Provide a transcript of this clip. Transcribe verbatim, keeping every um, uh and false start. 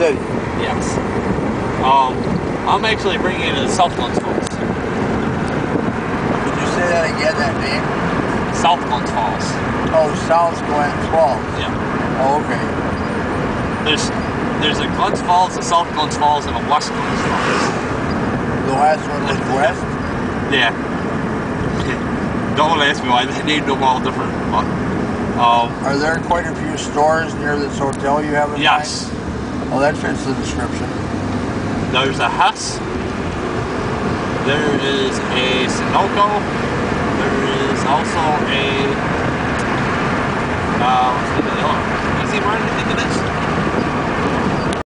City. Yes. Um, I'm actually bringing you to South Glens Falls. Could you say that again, that name? South Glens Falls. Oh, South Glens Falls. Yeah. Oh, okay. There's there's a Glens Falls, a South Glens Falls, and a West Glens Falls. The last one was west? Yeah. Don't ask me why they named them all different. But, um, Are there quite a few stores near this hotel you have in yes. mind? Oh, that fits the description. There's a Hess. There is a Sunoco. There is also a uh, what's the name of the other one? Easy Run, I think it is.